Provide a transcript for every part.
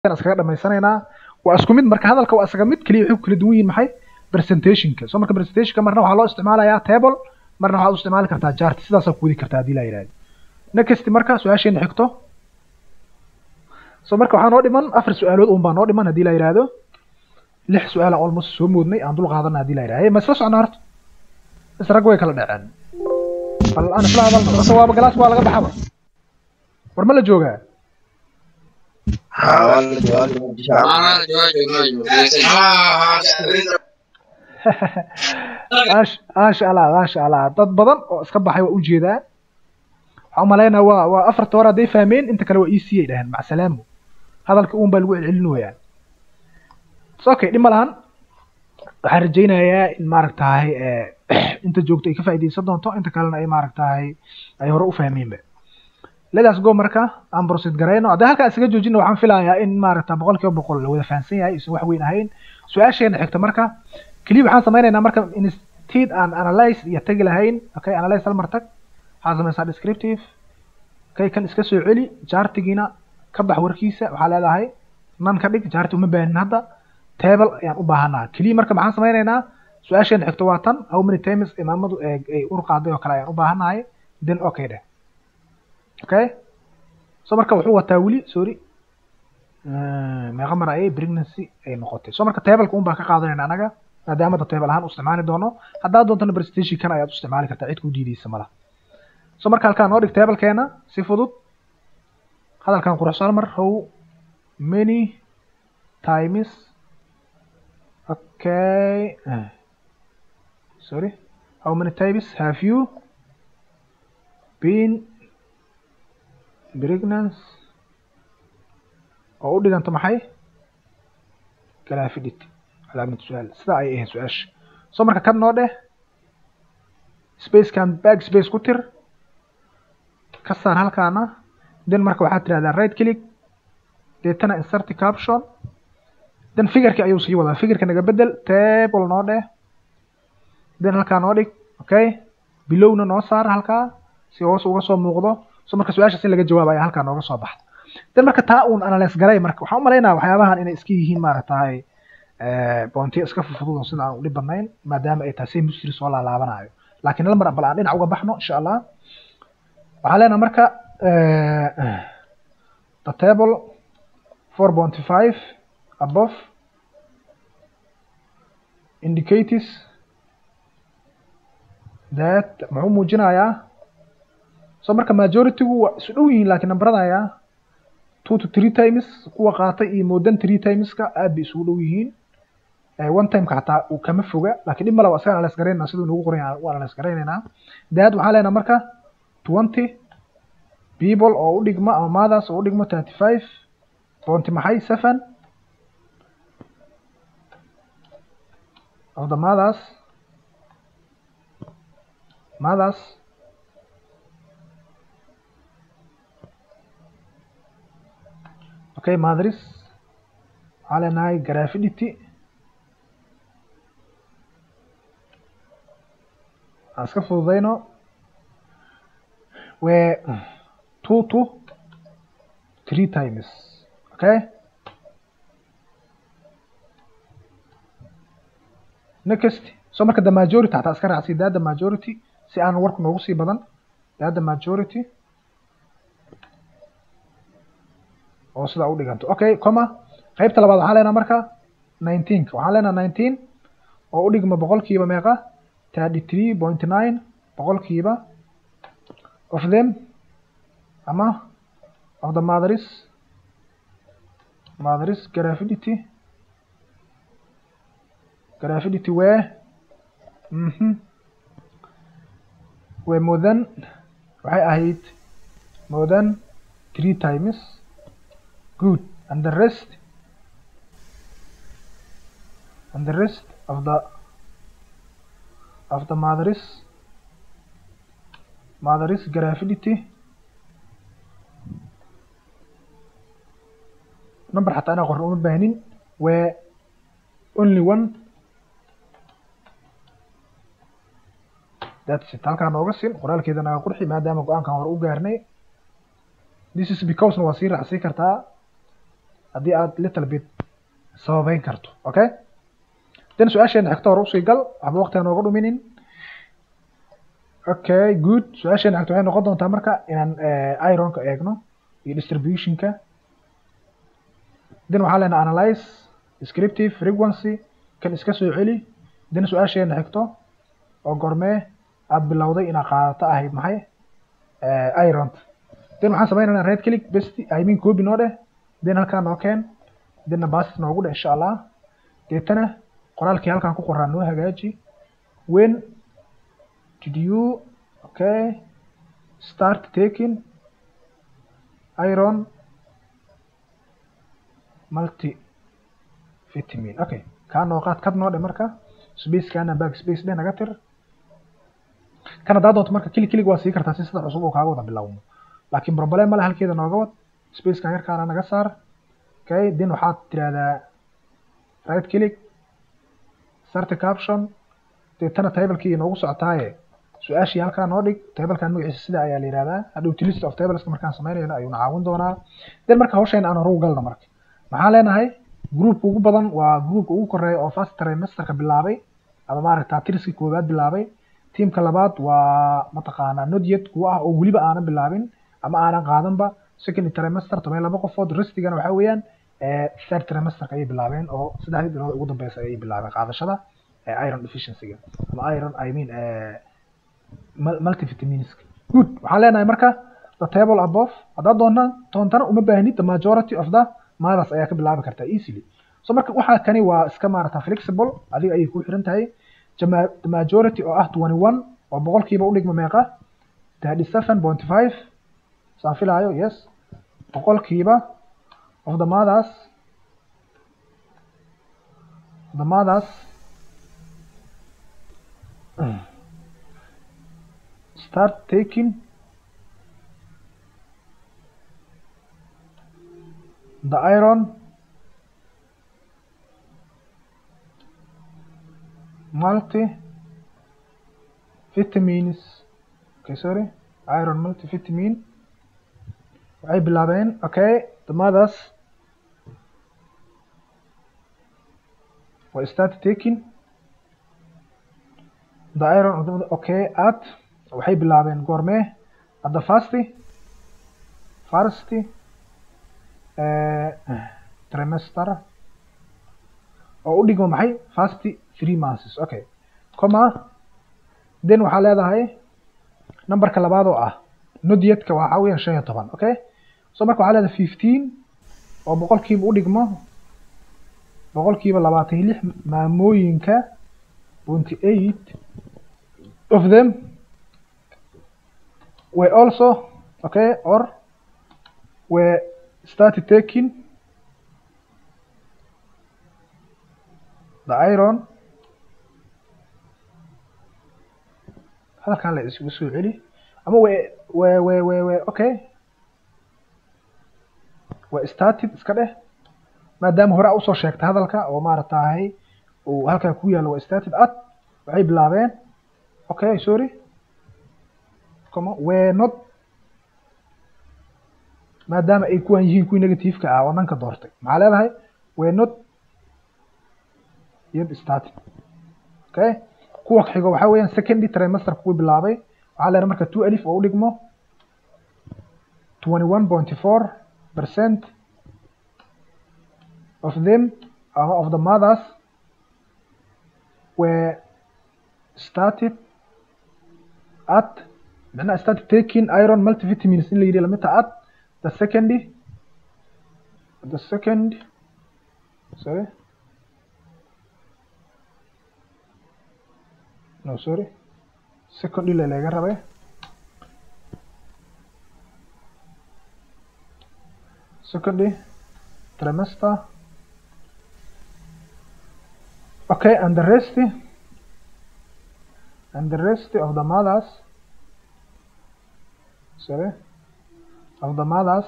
كان iskaga dhamaysanayna waa isku mid marka hadalka waa isaga mid kaliya wuxuu kala duwan yahay maxay presentationka soo marka presentationka marna waxa loo isticmaalayaa table marna waxa u isticmaali kartaa chart sidaas aad ku wadi kartaa hadii la yiraahdo next marka su'aasheena xigto soo marka waxaan oo dhiman afar su'aalood oo baan oo dhiman hadii la yiraahdo lix su'aal almost soo moodnay aan dul qaadanay hadii la yiraahdo ma isla socnaa horta israg way kala dhaceen bal aan isla hadalno sawaab galaas waa laga baxaba war ma la joogaa maasha allah dad badan oo iska baxay waa u jeedaa waxaan umaleynaa waa afarta hore hadday fahmeen inta kale waa EC ay dhaheen mac salaamo hadalka uun baa lagu celcelinayaa okay dhib ma lahan waxaan rajaynayaa in maaragtahay inta joogto ay ka faa'iidaysan doonto inta kalena ay maaragtahay ay hore u fahmeenba let us go marka aan proceed gareyno hadda halka isaga joojino waxaan filayaa in maaragta 100% la wada fahansan yahay isu wax weyn ahayn su'aasheena xigta marka kaliya waxaan sameynaynaa marka instead aan analyze iyo tagi lahayn okay analyze hal mar tag waxaan sameynaa descriptive okay kan iska soo celi chartigiina ka bax warkiisa waxaa leedahay nan ka dhig chart uma baahin hadda table ayaan u baahanaa kaliya marka maxaan sameynaynaa su'aasheena xigta waa tan how many times imaamadu ay urqaaday oo kale ayaan u baahanahay then okay dheh okay soo marka wuxuu wataa wili sorry meeqa mar ay pregnancy ay noqotay soo marka table baan ka qaadanayna anaga maadaama table ahaan u isticmaali doono haddaad doontana presentation kan ayaad u isticmaali kartaa cid ku diidaysa malaha soo marka halkaan noo dhig table keena si fudud hadalkan quruxsan mar how many times okay sorry how many times have you been pregnant oo u dhiganta maxay graphicity calaamad su'aal sida ay ahayd su'aasha soo marka kan noo dheh space kan backspace ku tir ka saar halkaana then marka waxaad tiraahdaa right click deetana insert caption then figureka ayuu sii wadaa figureka naga bedel table noo dheh then halkaa noo dhig okay bilowna noo saar halkaa si hoos uga soo muuqdo soo marka su'aashaas in laga jawaabayo halkaa nooga soo baxda dan marka taa uun analyze garay marka waxaan u maleynayaa waxyaabahan inay iska yihiin maaragtahay boontiyo iska fudud oo sida aan u dhib badnayn maadaama ay tahay same history soo laalaabanayo laakiin hal mar bal aan dhinac uga baxno insha allah waxaan leenahay marka the table 4.5 above indicates that muxuu muujinayaa soo marka majority-gu waa isu dhow yihiin laakiin nambarada ayaa 2 to 3 times kuwa qaatay iyo more than 3 times-ka aad bay isugu dhow yihiin one time-ka xataa uu kama foga laakiin dhib male waa isaga analyze garaynaa siduu nagu qoran yahay waa analyze garaynaynaa daad waxaan leenahay marka 20 people oo u dhigma ama mothers oo u dhigmo 35 point maxay 7 of the mothers okay mothers على ناي graphicity aska fududayno we 2 to 3 times okay next so marka the majority hataa iska raacsi the majority si aan warku noogu sii badan the majority oo sida u dhiganto okay comma qaybta labaad waxaan leenahay marka 19 waxaan leenahay 19 oo u dhigma boqolkiiba meeqa 33.9 boqolkiiba of them ama of the mothers graphicity were more than waxay ahayd more than 3 times good and the rest of the mothers graphicity number حتى أنا قرر أمي باهنين و only one that's it halkaan nooga siin qoraalkeeda naga qurxi maadaama go-aankan hore u gaarnay this is because waa sii raacsi kartaa haddii aad little bit sababeyn karto. Okay, dan su-aasheena xigta hore usii gal waxba waqtiga nooga dhuminin. Okay, good. su-aasheena xigta waxay noqon doontaa marka inaan ironka eegno iyo distributionka. dan waxaa leenahay analyze descriptive frequency kan iska soo celi. dan su-aasheena xigto oo gormee aad bilowday inaad qaadato ahayd maxay ironta. dan waxaan sameynaynaa right click paste I mean copy noo dheh, dan halkaan noo keen, danna paste noogu dheh insha allah. deetana qoraalkii halkaan ku qoraa noo hagaaji. when did you okay start taking iron multivitamin. okay, kaa noo qaad kad noo dheh marka space kaana back space dheh naga tir. kan haddaad doonto marka kilig waa sii kartaa si sida cusub oo kaaga wada bilowmo, laakiin problem male halkeeda nooga wad. spacekan yarkaana naga saar. okay, then waxaad tirahdaa right click start caption. deetana tablekii inoogu socotaaye su-aashii halkaa noo dhig. tablekan magaciisa sida ayaa la yihahdaa. hadhow list of tableska markaan sameynayno ayuuna caawin doonaa. then marka hawshayna aan horu galno marka maxaan leenahay groupka ugu badan waa groupka ugu koreeya oo first trimesterka bilaabay ama maaragtaa tiriskii koowaad bilaabay. tiimka labaad waa mataqaanaa not yet kuwa ah oo weliba aanan bilaabin ama aanan qaadanba second trimester 12 qofood. restigana waxaa weeyaan third trimesterka ayay bilaabeen oo 3 bilood ugu dambeysa ayay bilaabeen qaadashada iron deficiency-ga ama iron I mean multivitamins. good. waxaan leenahay marka the table above haddaad doontana uma baahnid the majority of the mothers ayaa ka bilaabi kartaa easily. so marka waxaa kani waa iska maarata flexible adiga ayay ku xiran tahay. the majority oo ah 21 oo boqolkiiba u dhigma meeqa 37.5 saan filaayo. yes, boqolkiiba of the mothers start taking the iron multivitamins. okay, sorry, iron multivitamin waxay bilaabeen. okay, the mothers will start taking the iron. okay, at waxay bilaabeen goormee at the first trimester oo u dhigma maxay first 3 months. okay, comma then waxaa leedahay numberka labaad oo ah nodiyadka waxaa weeyaan 15. okay, so marka waxaa leedahay 15 oo boqolkiiba u dhigmo boqolkiiba 26 maamooyinka 28 of them were also okay or were started taking the iron. halkan la isugu soo celi ama okay we started iska dheh maadaama hore usoo sheegtay hadalka oo maaragtahay uu halkaa ku yaalo we started at waxay bilaabeen. okay, sorry, comma we not maadaama ay kuwan yihiin kuwii negativeka ah oo dhanka doortay maxaa leedahay we not yet started. okay, kuwa xigo waxaa weeyaan second trimester kuwii bilaabay waxaa leedahay marka 2 alif oo u dhigmo 21.4% of them of the mothers were started at macnaha started taking iron multivitamins in la yidhi lamid taha at the second sorry no sorry second ila laga rabay second trimester. okay, and the rest of the mothers sorry of the mothers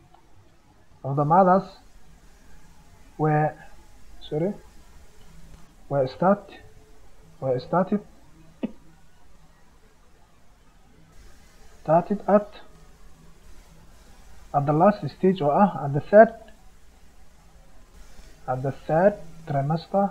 were sorry were started at the last stage or at the third at the third trimester.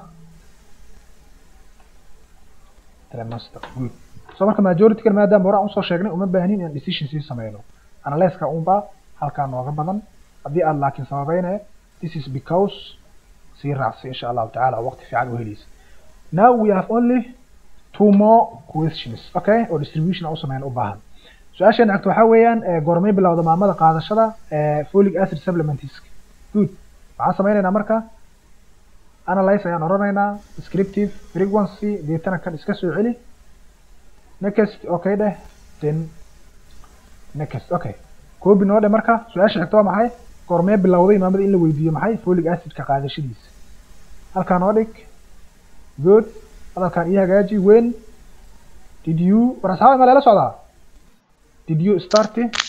Good. So marka majority kan maadaama hore aan usoo sheegnay uma baahnin inaan decision sii sameyno. Analyse-ka unbaa halkaa nooga badan. Haddii aad laakiin sababeynaya, this is because sii raacsi insha allahu tacaala waqti fiican u helaysa. Now we have only 2 more questions, okay, oo distribution aan u sameyn u baahan. su-aashan agta waxaa weeyaan goormay bilowda maamada qaadashada folic acid supplements. Good. waxaan sameynaynaa marka analyze ayaan oranaynaa descriptive frequency deetana kan iska soo celi next okay dheh then next okay koobi noo dheh marka su-aasha xigta waa maxay goormee bilowday maamada in la weydiiyo maxay folic acidka qaadashadiisa halkaa noo dhig good hadalkaan ii hagaaji when did you war asxaabay ma leela socdaa did you start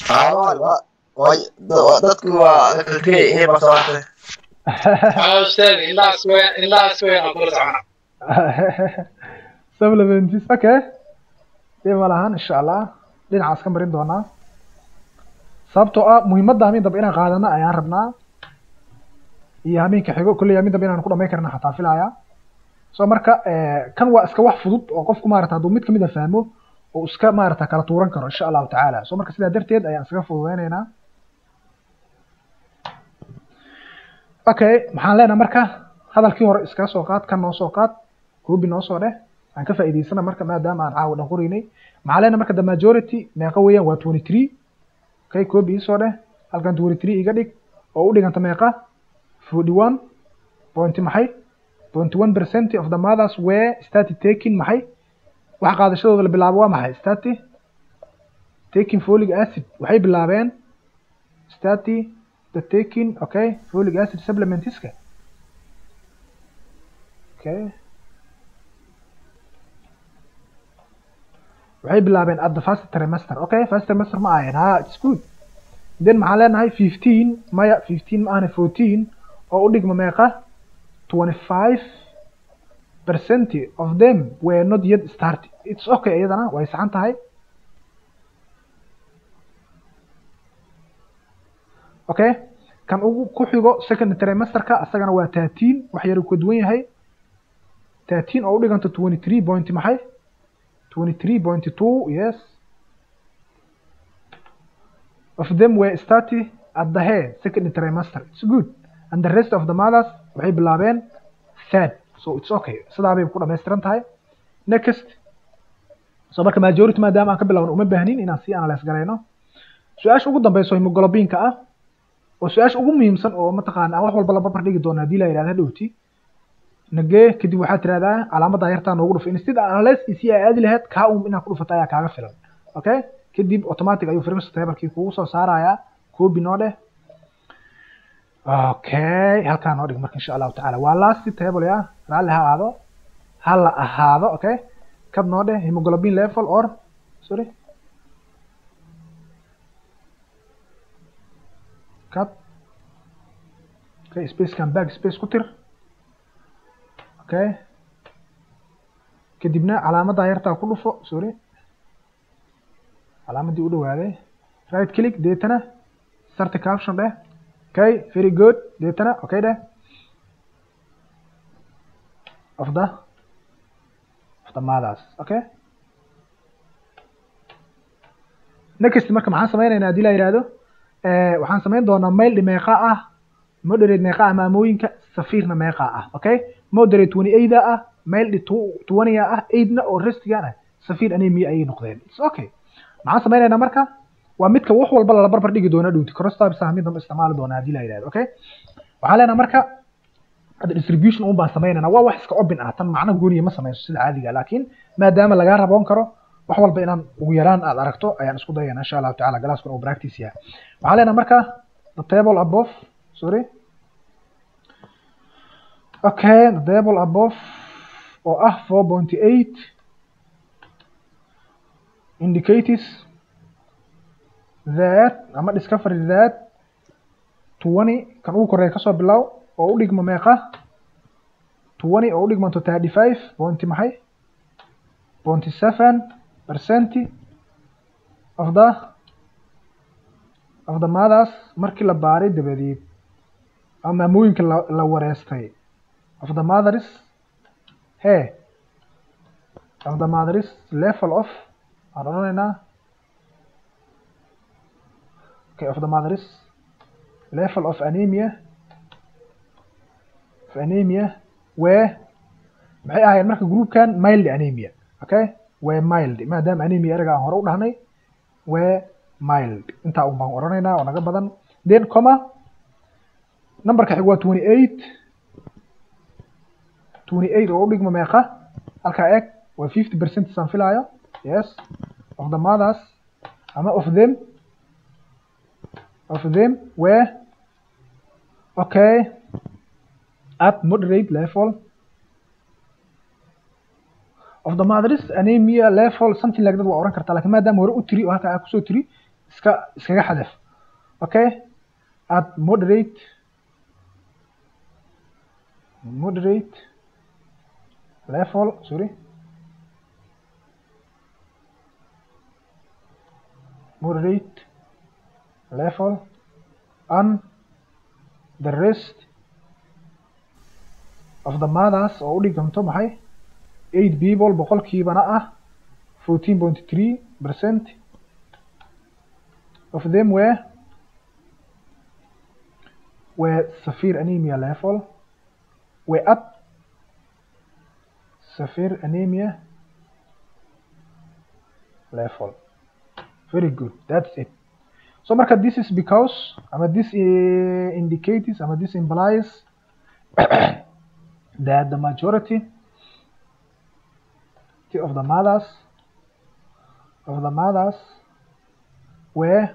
dadku waa kay basaatay أستاذ إلا أسوي أقول تعالى. supplements okay ديما لهان إن شاء الله دينا عسكر برين دونا sababtoo muhiimadda hamin dab inaan qaadano ayaan rabnaa iyo haminka xigo kulli hamin dab inaan ku dhameyn karna xataa filaya soo marka kan waa iska wax fudud oo qofku maarata hadduu mid kamid a fahmo oo iska maarata kala tuuran karo insha allahu tacaala soo marka sidaa darteed ayaan iskaga fududeynaynaa okay maxaan leenahay marka hadalkii hore iskaga soo qaad kan noo soo qaad koobi noo soo dheh aan ka faa'iidaysana marka maadaama aan caawa dhan qoraynay maxaan leenahay marka the majority meeqa weeyaan waa 23 okay koobi ii soo dheh halkan 23 iga dhig oo u dhiganta meeqa 41 point maxay 21% of the mothers were started taking maxay waxa qaadashadooda la bilaabo waa maxay started taking folic acid waxay bilaabeen started the taking okay folic acid supplements okay waxay bilaabeen at the first trimester okay first trimester ma ahayn ha it's good then maxaan leenahay 15 maya 15 ma ahane 14 oo u dhigma meeqa 25% of them were not yet started it's okay iyadana way saxan tahay okay kan ugu ku xigo second trimester-ka asagana waa 13 wax yar uu ka duwan yahay 13 oo u dhiganta 23 point maxay 23.2 yes of them were started at the head second trimester it's good and the rest of the mothers waxay bilaabeen third so it's okay sidaa bay ku dhammaystiran tahay next so marka majority maadaama aan ka bilowno uma baahnin inaan sii analyse garayno su-aasha ugu dambeyso hemoglobinka ah oo su-aasha ugu muhiimsan oo mataqaana aan wax walba la barbar dhigi doono haddii la yidhahdo dhowti nagee kadib waxaad tirahdaa calaamadda yartaa noogu dhufay instead analyse isi ay aadi lahayd kaa inaa ku dhufata ayaa kaaga filan okay kadib automatic ayuu frequency tablekii kugu soo saarayaa koobi noo dheh okay halkaa noo dhig marka insha allahu tacaala waa last table ya raalli ha ahaado ha la ahaado okay kad noo dheh hemoglobin level or sorry kad okay space kan back space ku tir okay kadibna calaamadda yartaa ku dhufo sorry calaamadii u dhawaaday right click deetana start caption dheh okay very good deetana okay dheh of the mothers okay next marka maxaan sameynaynaa haddii la yidhaahdo waxaan sameyn doonaa mail dhimeeqa ah moderate meeqa ah maamooyinka safiirna meeqa ah okay moderate 28 ah mail 20 ah 8 na oo restigana safiir anemia ay noqdeen it's okay maxaan sameynaynaa marka waa midka wax walba la barbar dhigi doona dhowti cross tab sahmid ma isticmaali doona haddii la yiraahdo okay waxaan leenahay marka hada distribution uun baan sameynaynaa waa wax iska open ah tan macna gooniya ma sameyso sida caadiga laakiin maadaama laga raboon karo wax walba inaan ugu yaraan aad aragto ayaan isku dayaynaa insha Allah taala galaaskuna oo practice yahay waxaan leenahay marka the table above sorry okay the table above or 4.8 indicates that ama discovery that 20 kan uu koreey ka soo bilow oo u dhigma meeqa 20 oo u dhigma 35 point maxay 0.7% of the mothers markii la baaray dabadeed ama maamooyinka la wareystay of the mothers of the mothers level of aan odhanaynaa okay of the mothers level of anemia where maxay ahaayeen marka groupkan mild anemia okay where mild maadaama anemia eraga aan hore u dhahnay where mild intaa un baan odhanaynaa oo naga badan then comma numberka xig waa 28 oo u dhigma meeqa halkaa eeg waa 50% isaan filaayo yes of the mothers ama of them were okay at moderate level of the mothers anemia level something like that waa oran kartaa laakiin maadaama hore u tiri oo halkaa kusoo tiri iskaga xadaf okay at moderate level moderate level and the rest of the mothers oo u dhiganto maxay 8 people boqolkiibana ah 14.3% of them were severe anemia level were at severe anemia level. Very good, that's it. So marka this is because ama this indicates ama this implies that the majority of the mothers were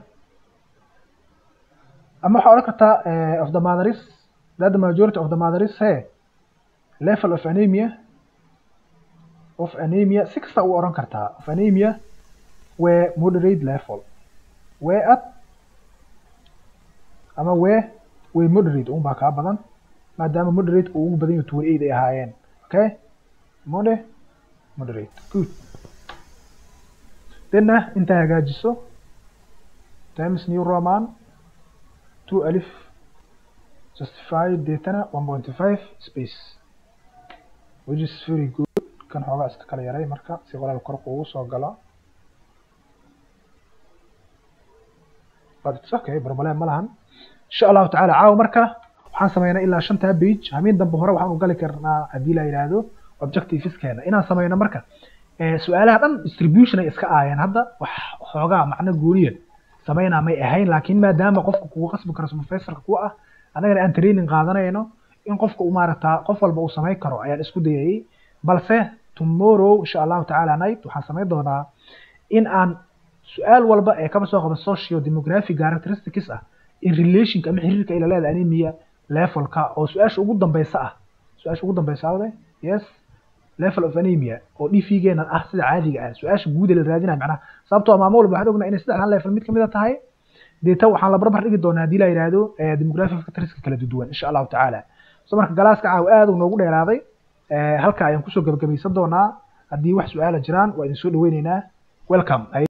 ama waxaa odhan kartaa of the mothers that the majority of the mothers level of anemia sixta u odhan kartaa of anemia were moderate level were at ama were moderate un baa kaa badan maadaama moderate uu ugu badan yahay 28 ay ahaayeen okay moderate good then inta hagaajiso times new roman 2 alif justified datana 1.5 space which is very good kan xoogaa iska kala yaray marka si qoraal kor ugu soo galo but it's okay problem ma lahan insha Allah taala caaw marka waxaan sameeynaa ilaa 5 page hameen dambe hore waxaan u gali karnaa hadii la yiraahdo objectiveskeena inaan sameeyno marka su'aalaha dhan distribution ay iska aayeen hadda wax xoogaa macna gooniyan sameeynaa may ahayn laakiin maadaama qofku kugu qasbi karo professorka ku ah anagana aan training qaadanayno in qofka uu maarata qof walba uu sameey karo ayaan isku dayay balse tomorrow insha Allah taala night waxaan sameey doonaa in aan su'aal walba ee kaba soo qabo socio demographic characteristics ah in relation ama xiriirka ila leedahay anemia levelka oo su'aasha ugu dambaysa yes level of anemia oo dhifigeena ah sida caadiga ah su'aasha guud ee la raadinayo macnaha sababtoo ah maamul waxaan ognaa inay saddex level mid kamid tahay deeta waxaan la barbar dhigi doonaa hadii la yiraahdo demographic characteristics kala duwan insha Allah taala soo marka galaaska caaw aad uu noogu dheeraaday halka ayaan kusoo gabagabaysan doonaa haddii wax su'aalo jiraan waa idin soo dhaweynaynaa welcome